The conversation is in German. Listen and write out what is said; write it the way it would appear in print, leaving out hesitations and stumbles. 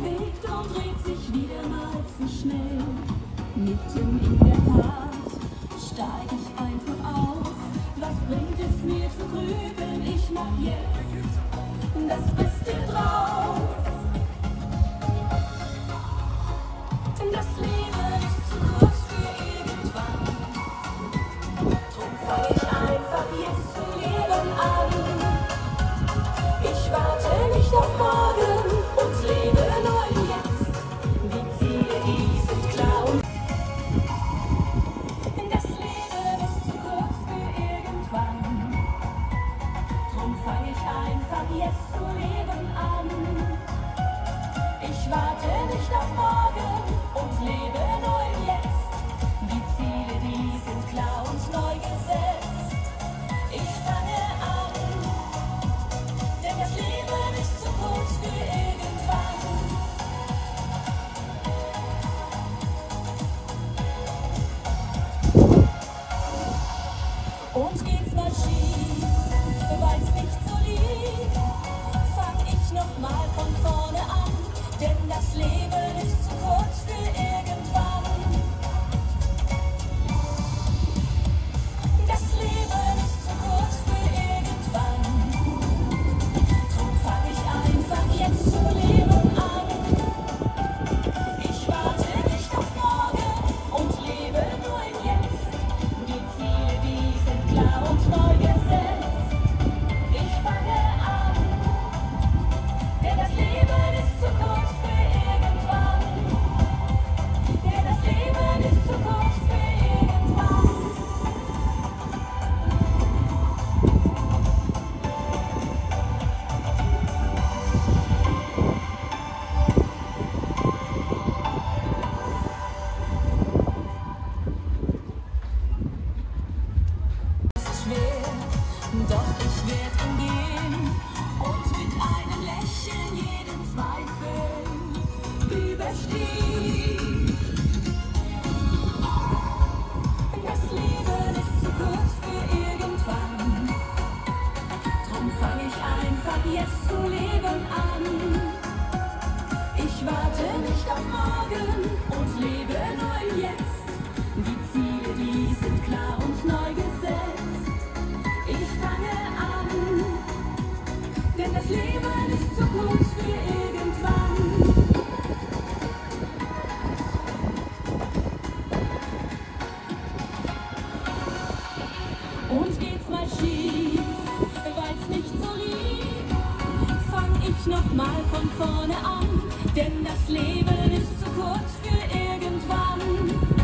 bewegt und dreht sich wieder mal zu schnell. Mitten in der Fahrt steig ich einfach aus. Was bringt es mir zu grübeln? Ich mach jetzt das Beste draus. Das Leben ist zu kurz für irgendwann. Drum fang ich einfach jetzt zu leben an. Ich warte nicht auf morgen und lebe nur im Jetzt. Die Ziele, die sind klar und das Leben ist zu kurz für irgendwann. Drum fang ich einfach jetzt zu leben an. Ich warte nicht auf morgen und lebe nur im Jetzt. Die Ziele, die sind klar und neu gesetzt. Ich fange an, denn das Leben ist zu kurz für irgendwann. Und geht's mal schief, weil's nicht so lief, fang ich nochmal von vorne an, denn das Leben ist zu kurz für irgendwann. Das Leben ist zu kurz für irgendwann. Drum fang ich einfach jetzt zu leben an. Ich warte nicht auf morgen und lebe nur im Jetzt. Die Ziele, die sind klar und neu gesetzt. Ich fange an, denn das Leben ist zu kurz für irgendwann. Denn das Leben ist zu kurz für irgendwann. Schwer, doch ich werd ihn gehen und mit einem Lächeln jeden Zweifel überstehen. Das Leben ist zu kurz für irgendwann. Drum fang ich einfach jetzt zu leben an. Ich warte nicht auf morgen und lebe nur im Jetzt. Die Ziele, die sind klar und neu gesetzt. Ich fange an, denn das Leben ist zu kurz für irgendwann. Und geht's mal schief, weil's nicht so lief, fang ich nochmal von vorne an, denn das Leben ist zu kurz für irgendwann.